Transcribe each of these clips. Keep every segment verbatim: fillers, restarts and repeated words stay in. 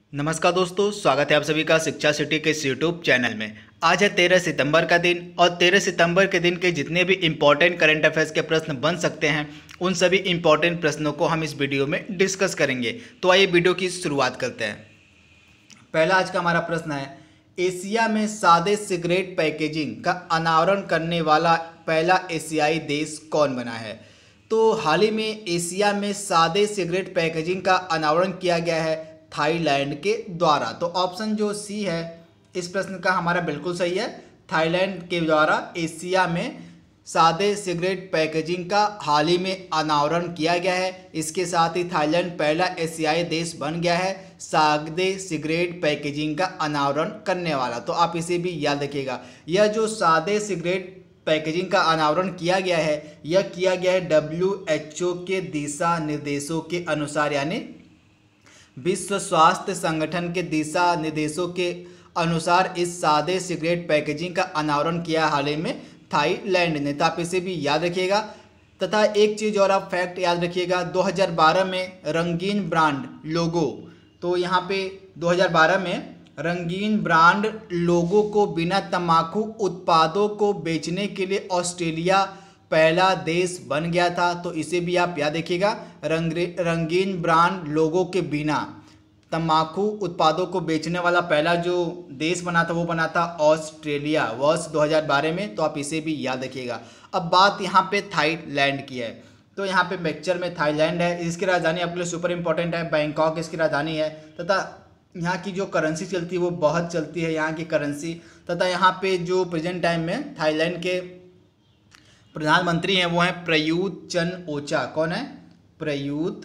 नमस्कार दोस्तों, स्वागत है आप सभी का शिक्षा सिटी के इस यूट्यूब चैनल में। आज है तेरह सितंबर का दिन और तेरह सितंबर के दिन के जितने भी इम्पोर्टेंट करंट अफेयर्स के प्रश्न बन सकते हैं उन सभी इम्पोर्टेंट प्रश्नों को हम इस वीडियो में डिस्कस करेंगे। तो आइए वीडियो की शुरुआत करते हैं। पहला आज का हमारा प्रश्न है, एशिया में सादे सिगरेट पैकेजिंग का अनावरण करने वाला पहला एशियाई देश कौन बना है? तो हाल ही में एशिया में सादे सिगरेट पैकेजिंग का अनावरण किया गया है थाईलैंड के द्वारा। तो ऑप्शन जो सी है इस प्रश्न का हमारा बिल्कुल सही है। थाईलैंड के द्वारा एशिया में सादे सिगरेट पैकेजिंग का हाल ही में अनावरण किया गया है। इसके साथ ही थाईलैंड पहला एशियाई देश बन गया है सादे सिगरेट पैकेजिंग का अनावरण करने वाला। तो आप इसे भी याद रखिएगा। यह जो सादे सिगरेट पैकेजिंग का अनावरण किया गया है यह किया गया है डब्ल्यू एच ओ के दिशा निर्देशों के अनुसार, यानी विश्व स्वास्थ्य संगठन के दिशा निर्देशों के अनुसार इस सादे सिगरेट पैकेजिंग का अनावरण किया हाल ही में थाईलैंड ने। तो आप इसे भी याद रखिएगा। तथा एक चीज़ और आप फैक्ट याद रखिएगा, दो हज़ार बारह में रंगीन ब्रांड लोगो, तो यहाँ पे दो हज़ार बारह में रंगीन ब्रांड लोगो को बिना तंबाकू उत्पादों को बेचने के लिए ऑस्ट्रेलिया पहला देश बन गया था। तो इसे भी आप याद रखिएगा। रंग रंगीन ब्रांड लोगों के बिना तंबाकू उत्पादों को बेचने वाला पहला जो देश बना था वो बना था ऑस्ट्रेलिया वर्ष दो हज़ार बारह में। तो आप इसे भी याद रखिएगा। अब बात यहाँ पे थाईलैंड की है। तो यहाँ पे पिक्चर में थाईलैंड है। इसकी राजधानी आपके लिए सुपर इंपॉर्टेंट है, बैंकॉक इसकी राजधानी है। तथा यहाँ की जो करेंसी चलती है वो बहुत चलती है यहाँ की करेंसी। तथा यहाँ पे जो प्रेजेंट टाइम में थाईलैंड के प्रधानमंत्री हैं वो हैं प्रयूत चन ओचा। कौन है? Prayut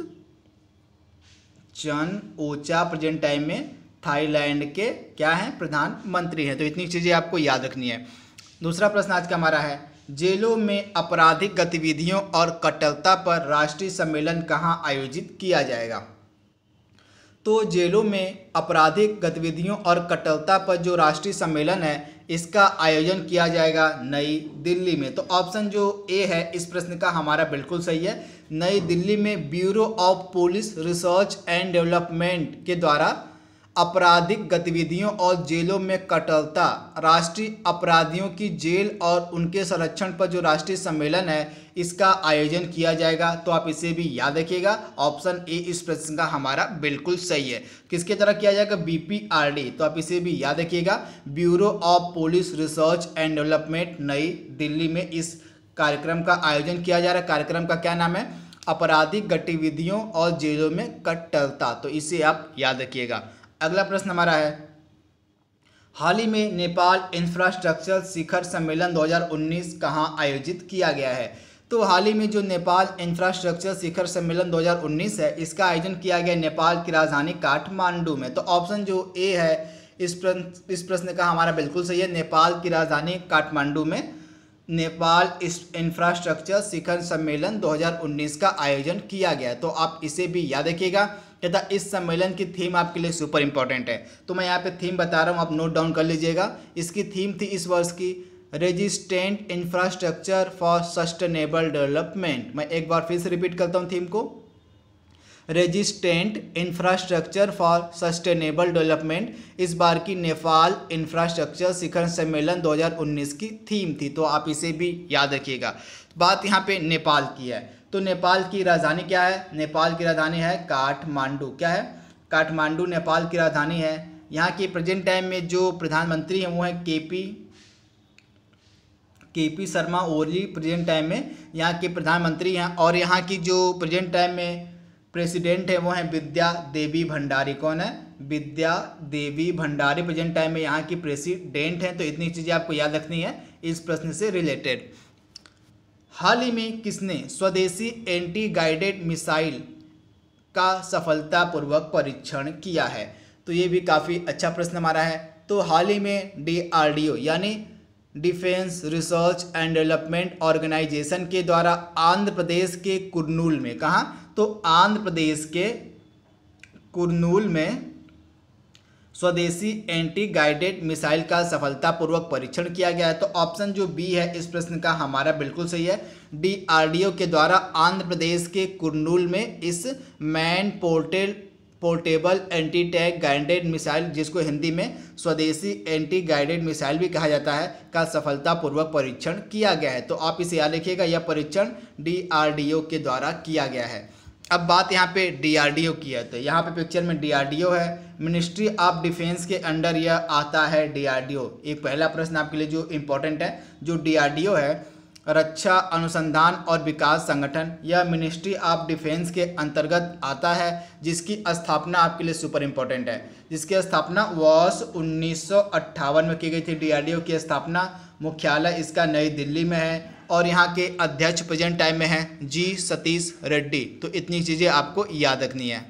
Chan-o-cha present time में थाईलैंड के क्या हैं? प्रधानमंत्री हैं। तो इतनी चीज़ें आपको याद रखनी है। दूसरा प्रश्न आज का हमारा है, जेलों में आपराधिक गतिविधियों और कट्टरता पर राष्ट्रीय सम्मेलन कहाँ आयोजित किया जाएगा? तो जेलों में आपराधिक गतिविधियों और कट्टरता पर जो राष्ट्रीय सम्मेलन है इसका आयोजन किया जाएगा नई दिल्ली में। तो ऑप्शन जो ए है इस प्रश्न का हमारा बिल्कुल सही है। नई दिल्ली में bureau of police research and development के द्वारा आपराधिक गतिविधियों और जेलों में कट्टरता, राष्ट्रीय अपराधियों की जेल और उनके संरक्षण पर जो राष्ट्रीय सम्मेलन है इसका आयोजन किया जाएगा। तो आप इसे भी याद रखिएगा। ऑप्शन ए इस प्रश्न का हमारा बिल्कुल सही है। किसके तरह किया जाएगा? B P R D. तो आप इसे भी याद रखिएगा। Bureau of police research and development New Delhi में इस कार्यक्रम का आयोजन किया जा रहा है। कार्यक्रम का क्या नाम है? आपराधिक गतिविधियों और जेलों में कट्टरता। तो इसे आप याद रखिएगा। अगला प्रश्न हमारा है, हाल ही में नेपाल इंफ्रास्ट्रक्चर शिखर सम्मेलन दो हज़ार उन्नीस कहाँ आयोजित किया गया है? तो हाल ही में जो नेपाल इंफ्रास्ट्रक्चर शिखर सम्मेलन दो हज़ार उन्नीस है इसका आयोजन किया गया नेपाल की राजधानी काठमांडू में। तो ऑप्शन जो ए है इस प्रश्न इस प्रश्न का हमारा बिल्कुल सही है। नेपाल की राजधानी काठमांडू में नेपाल इंफ्रास्ट्रक्चर शिखर सम्मेलन दो हज़ार उन्नीस का आयोजन किया गया। तो आप इसे भी याद रखिएगा तथा इस सम्मेलन की थीम आपके लिए सुपर इंपॉर्टेंट है। तो मैं यहाँ पे थीम बता रहा हूँ, आप नोट डाउन कर लीजिएगा। इसकी थीम थी इस वर्ष की resistant infrastructure for sustainable development. मैं एक बार फिर से रिपीट करता हूँ थीम को, resistant infrastructure for sustainable development इस बार की नेपाल इंफ्रास्ट्रक्चर शिखर सम्मेलन दो हज़ार उन्नीस की थीम थी। तो आप इसे भी याद रखिएगा। बात यहाँ पे नेपाल की है। तो नेपाल की राजधानी क्या है? नेपाल की राजधानी है काठमांडू। क्या है? काठमांडू नेपाल की राजधानी है। यहाँ की प्रेजेंट टाइम में जो प्रधानमंत्री हैं वो हैं K P K P Sharma Oli present time में यहाँ के प्रधानमंत्री हैं। और यहाँ की जो प्रेजेंट टाइम में प्रेसिडेंट है वो हैं विद्या देवी भंडारी। कौन है? विद्या देवी भंडारी प्रेजेंट टाइम में यहाँ की प्रेसिडेंट हैं। तो इतनी चीज़ें आपको याद रखनी है इस प्रश्न से रिलेटेड। हाल ही में किसने स्वदेशी एंटी गाइडेड मिसाइल का सफलतापूर्वक परीक्षण किया है? तो ये भी काफ़ी अच्छा प्रश्न हमारा है। तो हाल ही में डी आर डी ओ यानी defence research and development organisation के द्वारा आंध्र प्रदेश के कुर्नूल में, कहाँ? तो आंध्र प्रदेश के कुर्नूल में स्वदेशी एंटी गाइडेड मिसाइल का सफलतापूर्वक परीक्षण किया गया है। तो ऑप्शन जो बी है इस प्रश्न का हमारा बिल्कुल सही है। डी आर डी ओ के द्वारा आंध्र प्रदेश के कुर्नूल में इस man portable portable anti tank guided missile, जिसको हिंदी में स्वदेशी एंटी गाइडेड मिसाइल भी कहा जाता है, का सफलतापूर्वक परीक्षण किया गया है। तो आप इसे याद रखिएगा, यह परीक्षण डी आर डी ओ के द्वारा किया गया है। अब बात यहाँ पे डी आर डी ओ की है, तो यहाँ पे पिक्चर में डी आर डी ओ है, मिनिस्ट्री ऑफ डिफेंस के अंडर यह आता है डी आर डी ओ। एक पहला प्रश्न आपके लिए जो इम्पोर्टेंट है, जो डी आर डी ओ है रक्षा अनुसंधान और विकास संगठन, यह मिनिस्ट्री ऑफ डिफेंस के अंतर्गत आता है, जिसकी स्थापना आपके लिए सुपर इम्पोर्टेंट है, जिसकी स्थापना वर्ष उन्नीस सौ अट्ठावन में की गई थी। डी आर डी ओ की स्थापना मुख्यालय इसका नई दिल्ली में है और यहाँ के अध्यक्ष प्रेजेंट टाइम में हैं जी सतीश रेड्डी। तो इतनी चीज़ें आपको याद रखनी है।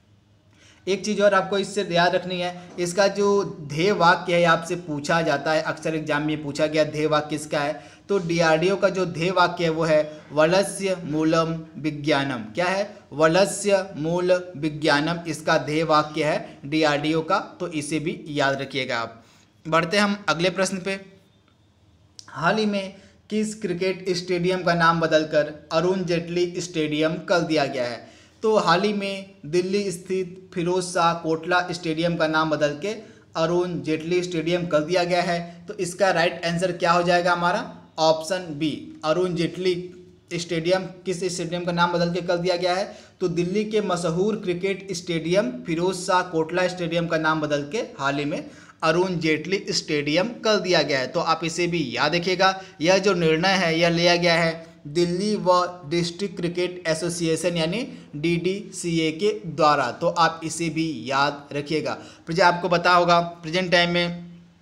एक चीज़ और आपको इससे याद रखनी है, इसका जो ध्येय वाक्य है आपसे पूछा जाता है, अक्सर एग्जाम में पूछा गया ध्येय वाक्य किसका है, तो डी आर डी ओ का जो ध्येय वाक्य है वो है वलस्य मूलम विज्ञानम। क्या है? वलस्य मूल विज्ञानम, इसका ध्येय वाक्य है डी आर डी ओ का, तो इसे भी याद रखिएगा आप। बढ़ते हम अगले प्रश्न पे। हाल ही में किस क्रिकेट स्टेडियम का नाम बदलकर अरुण जेटली स्टेडियम कर दिया गया है? तो हाल ही में दिल्ली स्थित फिरोज शाह कोटला स्टेडियम का नाम बदल के अरुण जेटली स्टेडियम कर दिया गया है। तो इसका राइट आंसर क्या हो जाएगा हमारा? Option B, Arun Jaitley stadium. किस स्टेडियम का नाम बदल के कर दिया गया है? तो दिल्ली के मशहूर cricket stadium Feroz Shah Kotla stadium का नाम बदल के हाल ही में अरुण जेटली स्टेडियम कर दिया गया है। तो आप इसे भी याद रखिएगा। यह जो निर्णय है यह लिया गया है दिल्ली व डिस्ट्रिक्ट क्रिकेट एसोसिएशन यानी डी डी सी ए के द्वारा। तो आप इसे भी याद रखिएगा। प्रेजेंट आपको पता होगा प्रेजेंट टाइम में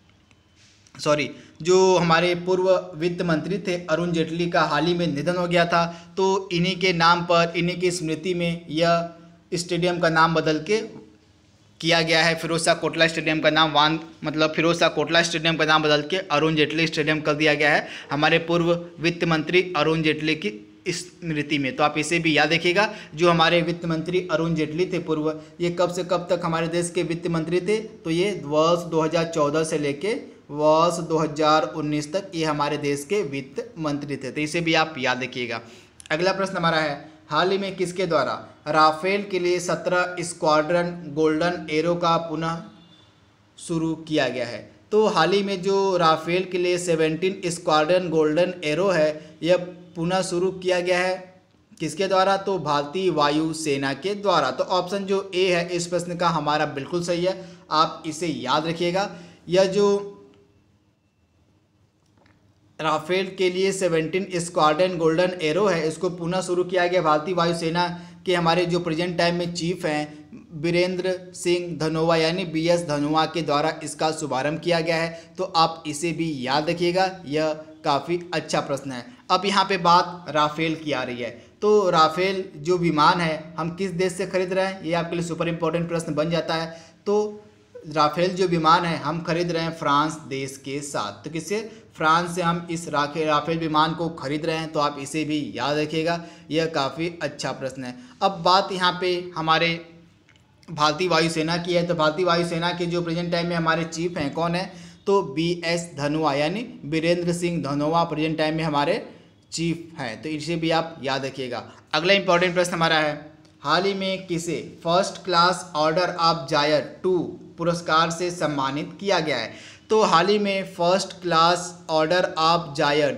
सॉरी जो हमारे पूर्व वित्त मंत्री थे अरुण जेटली का हाल ही में निधन हो गया था। तो इन्हीं के नाम पर, इन्हीं की स्मृति में यह स्टेडियम का नाम बदल के किया गया है। फिरोज शाह कोटला स्टेडियम का नाम वान मतलब फिरोज शाह कोटला स्टेडियम का नाम बदल के अरुण जेटली स्टेडियम कर दिया गया है हमारे पूर्व वित्त मंत्री अरुण जेटली की स्मृति में। तो आप इसे भी याद रखिएगा। जो हमारे वित्त मंत्री अरुण जेटली थे पूर्व, ये कब से कब तक हमारे देश के वित्त मंत्री थे? तो ये वर्ष दो हज़ार चौदह से लेके वर्ष दो हज़ार उन्नीस तक ये हमारे देश के वित्त मंत्री थे। तो इसे भी आप याद रखिएगा। अगला प्रश्न हमारा है, हाल ही में किसके द्वारा राफेल के लिए सत्रह स्क्वाड्रन गोल्डन एरो का पुनः शुरू किया गया है? तो हाल ही में जो राफेल के लिए सत्रह स्क्वाड्रन गोल्डन एरो है यह पुनः शुरू किया गया है किसके द्वारा? तो भारतीय वायु सेना के द्वारा। तो ऑप्शन जो ए है इस प्रश्न का हमारा बिल्कुल सही है, आप इसे याद रखिएगा। यह जो राफेल के लिए सत्रह स्क्वाड्रन गोल्डन एरो है इसको पुनः शुरू किया गया भारतीय वायुसेना के हमारे जो प्रेजेंट टाइम में चीफ हैं बीरेंद्र सिंह धनोआ यानी बी एस धनोआ के द्वारा इसका शुभारंभ किया गया है। तो आप इसे भी याद रखिएगा, यह काफ़ी अच्छा प्रश्न है। अब यहाँ पे बात राफेल की आ रही है। तो राफेल जो विमान है हम किस देश से खरीद रहे हैं, ये आपके लिए सुपर इम्पोर्टेंट प्रश्न बन जाता है। तो राफेल जो विमान है हम खरीद रहे हैं फ्रांस देश के साथ। तो किससे? फ्रांस से हम इस राफेल विमान को खरीद रहे हैं। तो आप इसे भी याद रखिएगा, यह काफ़ी अच्छा प्रश्न है। अब बात यहाँ पे हमारे भारतीय वायुसेना की है। तो भारतीय वायुसेना के जो प्रेजेंट टाइम में हमारे चीफ हैं कौन है? तो बी एस धनोआ यानी बीरेंद्र सिंह धनोआ प्रेजेंट टाइम में हमारे चीफ हैं। तो इसे भी आप याद रखिएगा। अगला इंपॉर्टेंट प्रश्न हमारा है, हाल ही में किसे first class order of Zayed two पुरस्कार से सम्मानित किया गया है? तो हाल ही में first class order of Zayed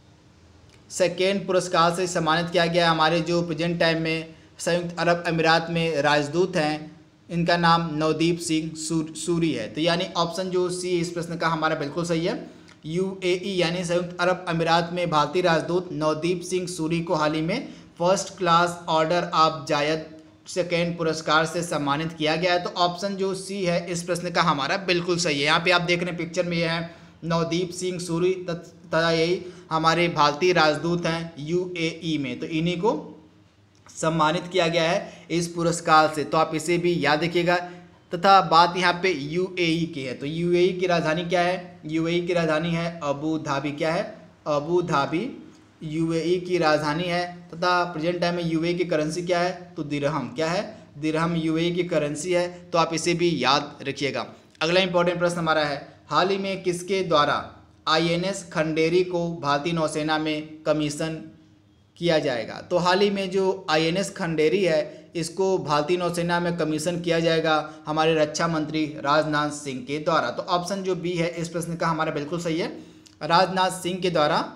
second पुरस्कार से सम्मानित किया गया। हमारे जो प्रेजेंट टाइम में संयुक्त अरब अमीरात में राजदूत हैं इनका नाम नवदीप सिंह सूरी है। तो यानी ऑप्शन जो सी इस प्रश्न का हमारा बिल्कुल सही है। यू ए ई यानी संयुक्त अरब अमीरात में भारतीय राजदूत नवदीप सिंह सूरी को हाल ही में first class order of Zayed second पुरस्कार से सम्मानित किया गया है। तो ऑप्शन जो सी है इस प्रश्न का हमारा बिल्कुल सही है। यहाँ पे आप देख रहे हैं पिक्चर में ये है नवदीप सिंह सूरी तथा यही हमारे भारतीय राजदूत हैं यू ए ई में। तो इन्हीं को सम्मानित किया गया है इस पुरस्कार से। तो आप इसे भी याद रखिएगा। तथा बात यहाँ पे यू ए ई की है। तो यू ए ई की राजधानी क्या है? यू ए ई की राजधानी है अबू धाबी। क्या है? Abu Dhabi U A E की राजधानी है। तथा प्रेजेंट टाइम में यू ए ई की करेंसी क्या है? तो दिरहम। क्या है? दिरहम यू ए ई की करेंसी है। तो आप इसे भी याद रखिएगा। अगला इंपॉर्टेंट प्रश्न हमारा है, हाल ही में किसके द्वारा आई एन एस खंडेरी को भारतीय नौसेना में कमीशन किया जाएगा। तो हाल ही में जो आई एन एस खंडेरी है इसको भारतीय नौसेना में कमीशन किया जाएगा हमारे रक्षा मंत्री राजनाथ सिंह के द्वारा। तो ऑप्शन जो बी है इस प्रश्न का हमारा बिल्कुल सही है, राजनाथ सिंह के द्वारा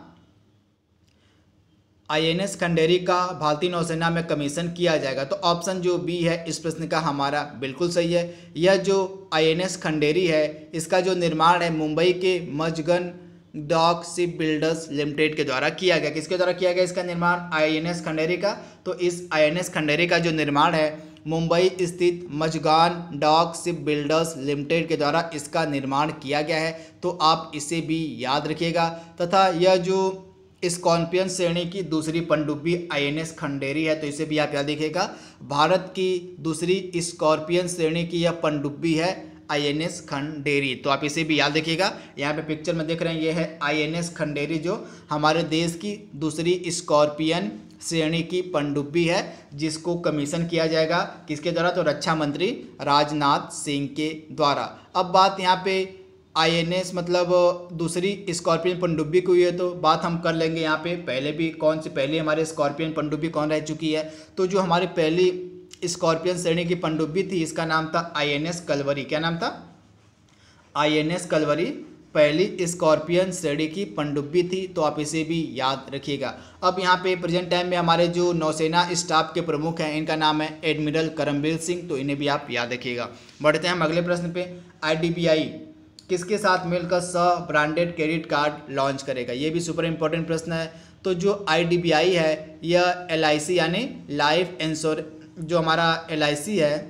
आई एन एस खंडेरी का भारतीय नौसेना में कमीशन किया जाएगा। तो ऑप्शन जो बी है इस प्रश्न का हमारा बिल्कुल सही है। यह जो आई एन एस खंडेरी है इसका जो निर्माण है मुंबई के Mazagon dock ship builders limited के द्वारा किया गया। किसके द्वारा किया गया इसका निर्माण? आई एन एस खंडेरी का। तो इस आई एन एस खंडेरी का जो निर्माण है मुंबई स्थित Mazagon dock ship builders limited के द्वारा इसका निर्माण किया गया है। तो आप इसे भी याद रखिएगा। तथा यह जो स्कॉर्पियन श्रेणी की दूसरी पनडुब्बी आई एन एस खंडेरी है, तो इसे भी आप याद रखिएगा। भारत की दूसरी स्कॉर्पियन श्रेणी की यह पनडुब्बी है आई एन एस खंडेरी। तो आप इसे भी याद रखिएगा। यहाँ पे पिक्चर में देख रहे हैं ये है आई एन एस खंडेरी जो हमारे देश की दूसरी स्कॉर्पियन श्रेणी की पनडुब्बी है जिसको कमीशन किया जाएगा किसके द्वारा? तो रक्षा मंत्री राजनाथ सिंह के द्वारा। अब बात यहाँ पे आई एन एस मतलब दूसरी स्कॉर्पियन पनडुब्बी को हुई है, तो बात हम कर लेंगे यहाँ पे पहले भी कौन सी पहले हमारे स्कॉर्पियन पनडुब्बी कौन रह चुकी है। तो जो हमारी पहली स्कॉर्पियन श्रेणी की पनडुब्बी थी इसका नाम था आई एन एस कलवरी। क्या नाम था? आई एन एस कलवरी पहली स्कॉर्पियन श्रेणी की पनडुब्बी थी। तो आप इसे भी याद रखिएगा। अब यहाँ पे प्रेजेंट टाइम में हमारे जो नौसेना स्टाफ के प्रमुख हैं इनका नाम है एडमिरल करमबीर सिंह। तो इन्हें भी आप याद रखिएगा। बढ़ते हैं हम अगले प्रश्न पे। आई डी बी आई किसके साथ मिलकर सह ब्रांडेड क्रेडिट कार्ड लॉन्च करेगा? ये भी सुपर इंपॉर्टेंट प्रश्न है। तो जो आई डी बी आई है यह एल आई सी यानी लाइफ इंश्योरेंस, जो हमारा एल आई सी है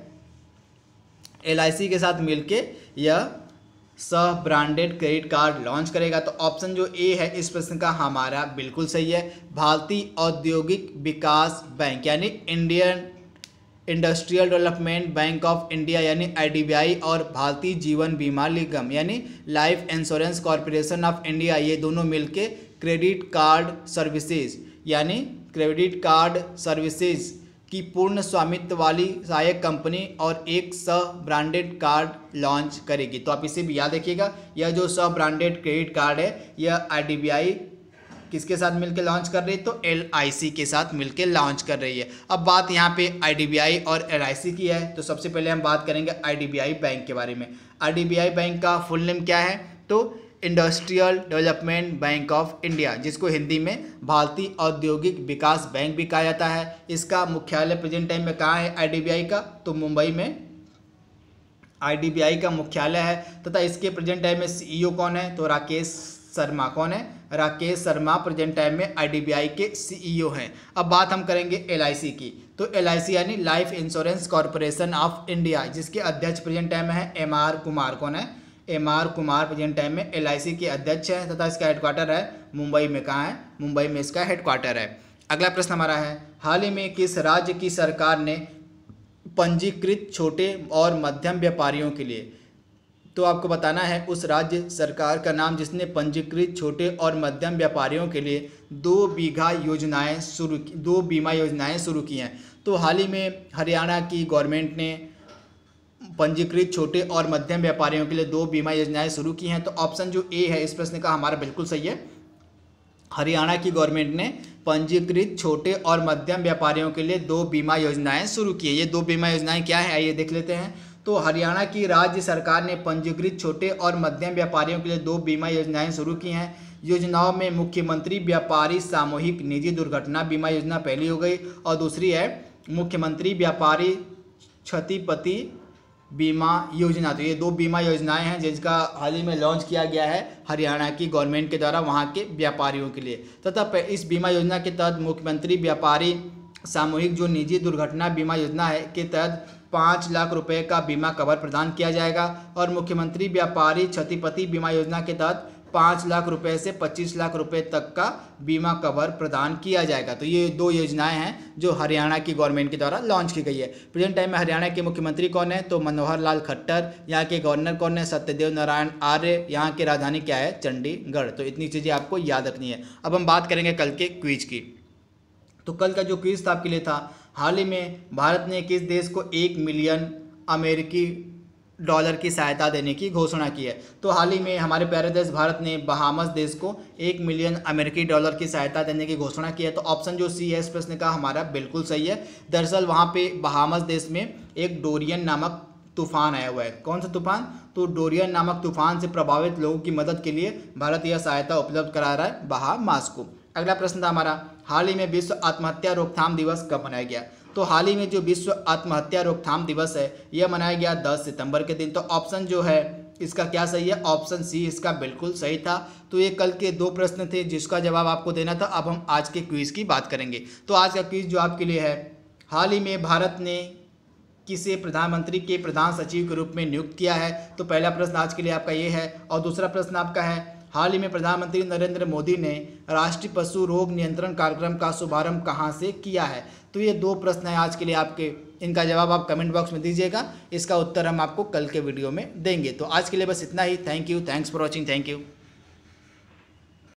एल आई सी के साथ मिलके यह सह ब्रांडेड क्रेडिट कार्ड लॉन्च करेगा। तो ऑप्शन जो ए है इस प्रश्न का हमारा बिल्कुल सही है। भारतीय औद्योगिक विकास बैंक यानी Indian industrial development bank of India यानी आई डी बी आई और भारतीय जीवन बीमा निगम यानी life insurance corporation of India, ये दोनों मिलके क्रेडिट कार्ड सर्विसेज यानी क्रेडिट कार्ड सर्विसेज की पूर्ण स्वामित्व वाली सहायक कंपनी और एक सह ब्रांडेड कार्ड लॉन्च करेगी। तो आप इसे भी याद रखिएगा। यह जो सह ब्रांडेड क्रेडिट कार्ड है यह आई डी बी आई किसके साथ मिलकर लॉन्च कर रही है? तो एल आई सी के साथ मिलकर लॉन्च कर रही है। अब बात यहाँ पे आई डी बी आई और एल आई सी की है। तो सबसे पहले हम बात करेंगे I D B I bank के बारे में। I D B I bank का फुल नेम क्या है? तो industrial development bank of India, जिसको हिंदी में भारतीय औद्योगिक विकास बैंक भी कहा जाता है। इसका मुख्यालय प्रेजेंट टाइम में कहाँ है आई डी बी आई का? तो मुंबई में आई डी बी आई का मुख्यालय है। तथा इसके प्रेजेंट टाइम में सी ई ओ कौन है? तो राकेश शर्मा। कौन है? राकेश शर्मा प्रेजेंट टाइम में आई डी बी आई के सी ई ओ हैं। अब बात हम करेंगे एल आई सी की। तो एल आई सी यानी life insurance corporation of India, जिसके अध्यक्ष प्रेजेंट टाइम में है एम आर कुमार। कौन है? M R Kumar present time में एल आई सी के अध्यक्ष है तथा इसका हेडक्वार्टर है मुंबई में। कहाँ है? मुंबई में इसका हेडक्वार्टर है। अगला प्रश्न हमारा है, हाल ही में किस राज्य की सरकार ने पंजीकृत छोटे और मध्यम व्यापारियों के लिए, तो आपको बताना है उस राज्य सरकार का नाम जिसने पंजीकृत छोटे और मध्यम व्यापारियों के लिए दो बीघा योजनाएं शुरू की दो बीमा योजनाएं शुरू की हैं। तो हाल ही में हरियाणा की गवर्नमेंट ने पंजीकृत छोटे और मध्यम व्यापारियों के लिए दो बीमा योजनाएं शुरू की हैं। तो ऑप्शन जो ए है इस प्रश्न का हमारा बिल्कुल सही है। हरियाणा की गवर्नमेंट ने पंजीकृत छोटे और मध्यम व्यापारियों के लिए दो बीमा योजनाएं शुरू की है। ये दो बीमा योजनाएं क्या है आइए देख लेते हैं। तो हरियाणा की राज्य सरकार ने पंजीकृत छोटे और मध्यम व्यापारियों के लिए दो बीमा योजनाएं शुरू की हैं। योजनाओं में मुख्यमंत्री व्यापारी सामूहिक निजी दुर्घटना बीमा योजना पहली हो गई और दूसरी है मुख्यमंत्री व्यापारी क्षतिपूर्ति बीमा योजना। तो ये दो बीमा योजनाएं हैं जिसका हाल ही में लॉन्च किया गया है हरियाणा की गवर्नमेंट के द्वारा वहां के व्यापारियों के लिए। तथा इस बीमा योजना के तहत मुख्यमंत्री व्यापारी सामूहिक जो निजी दुर्घटना बीमा योजना है के तहत पाँच लाख रुपए का बीमा कवर प्रदान किया जाएगा और मुख्यमंत्री व्यापारी क्षतिपूर्ति बीमा योजना के तहत पाँच लाख रुपए से पच्चीस लाख रुपए तक का बीमा कवर प्रदान किया जाएगा। तो ये दो योजनाएं हैं जो हरियाणा की गवर्नमेंट के द्वारा लॉन्च की गई है। प्रेजेंट टाइम में हरियाणा के मुख्यमंत्री कौन है? तो मनोहर लाल खट्टर। यहाँ के गवर्नर कौन है? सत्यदेव नारायण आर्य। यहाँ की राजधानी क्या है? चंडीगढ़। तो इतनी चीज़ें आपको याद रखनी है। अब हम बात करेंगे कल के क्विज की। तो कल का जो क्विज था आपके लिए था, हाल ही में भारत ने किस देश को एक मिलियन अमेरिकी डॉलर की सहायता देने की घोषणा की है। तो हाल ही में हमारे प्यारे देश भारत ने बहामस देश को एक मिलियन अमेरिकी डॉलर की सहायता देने की घोषणा की है। तो ऑप्शन जो सी है इस प्रश्न का हमारा बिल्कुल सही है। दरअसल वहाँ पे बहामस देश में एक डोरियन नामक तूफान आया हुआ है। कौन सा तूफान? तो डोरियन नामक तूफान से प्रभावित लोगों की मदद के लिए भारत यह सहायता उपलब्ध करा रहा है बहामास को। अगला प्रश्न था हमारा, हाल ही में विश्व आत्महत्या रोकथाम दिवस कब मनाया गया? तो हाल ही में जो विश्व आत्महत्या रोकथाम दिवस है यह मनाया गया दस सितंबर के दिन। तो ऑप्शन जो है इसका क्या सही है? ऑप्शन सी इसका बिल्कुल सही था। तो ये कल के दो प्रश्न थे जिसका जवाब आपको देना था। अब हम आज के क्विज की बात करेंगे। तो आज का क्विज जो आपके लिए है, हाल ही में भारत ने किसे प्रधानमंत्री के प्रधान सचिव के रूप में नियुक्त किया है? तो पहला प्रश्न आज के लिए आपका ये है। और दूसरा प्रश्न आपका है, हाल ही में प्रधानमंत्री नरेंद्र मोदी ने राष्ट्रीय पशु रोग नियंत्रण कार्यक्रम का शुभारंभ कहां से किया है? तो ये दो प्रश्न हैं आज के लिए आपके, इनका जवाब आप कमेंट बॉक्स में दीजिएगा। इसका उत्तर हम आपको कल के वीडियो में देंगे। तो आज के लिए बस इतना ही। Thank you, thanks for watching, thank you.